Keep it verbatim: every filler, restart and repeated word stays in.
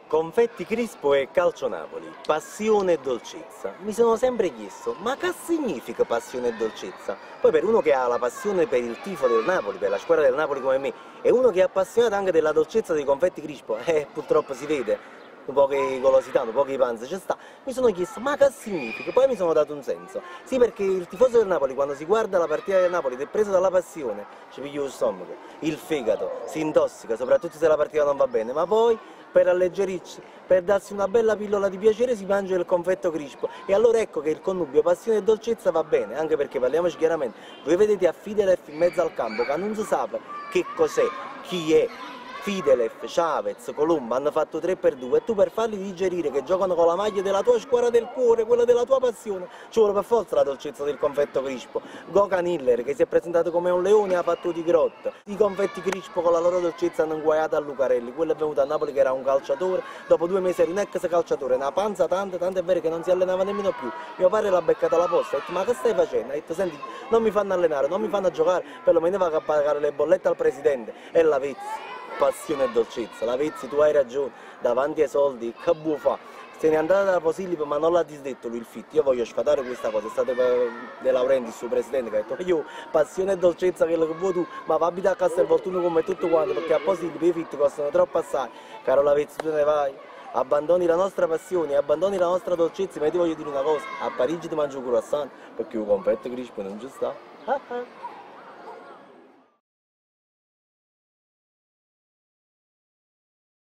Confetti Crispo e Calcio Napoli, passione e dolcezza. Mi sono sempre chiesto, ma che significa passione e dolcezza? Poi per uno che ha la passione per il tifo del Napoli, per la squadra del Napoli come me, e uno che è appassionato anche della dolcezza dei confetti Crispo, eh, purtroppo si vede, un po' che golosità, un po' che panza ci sta, mi sono chiesto, ma che significa? Poi mi sono dato un senso. Sì, perché il tifoso del Napoli, quando si guarda la partita del Napoli ed è preso dalla passione, ci piglia lo stomaco, il fegato, si intossica, soprattutto se la partita non va bene, ma poi per alleggerirsi, per darsi una bella pillola di piacere si mangia il confetto Crispo e allora ecco che il connubio passione e dolcezza va bene, anche perché parliamoci chiaramente, voi vedete a Fidelef in mezzo al campo che non si sa che cos'è, chi è, Fidelef, Chavez, Colombo hanno fatto tre per due e tu per farli digerire che giocano con la maglia della tua squadra del cuore, quella della tua passione, ci vuole per forza la dolcezza del confetto Crispo. Gokan Hiller che si è presentato come un leone ha fatto di grotta. I confetti Crispo con la loro dolcezza hanno inguaiato a Lucarelli, quello è venuto a Napoli che era un calciatore, dopo due mesi era un ex calciatore, una panza tanta, tanto è vero che non si allenava nemmeno più. Mio padre l'ha beccata alla posta e ha detto ma che stai facendo? Ha detto senti non mi fanno allenare, non mi fanno giocare, perlomeno va a pagare le bollette al presidente e la vezzi. Passione e dolcezza, la Vezzi tu hai ragione, davanti ai soldi, che buo fa? Se n'è andata da Posillipo ma non l'ha disdetto lui il Fitti, io voglio sfatare questa cosa, è stato De Laurentiis, il suo presidente, che ha detto io passione e dolcezza quello che vuoi tu, ma va a abitare a Castelvolturno come tutto quanto, perché a Posillipo i Fitti costano troppo assai, caro la Vezzi tu ne vai, abbandoni la nostra passione, abbandoni la nostra dolcezza, ma io ti voglio dire una cosa, a Parigi ti mangio un croissant, perché un confetto crispo non ci sta.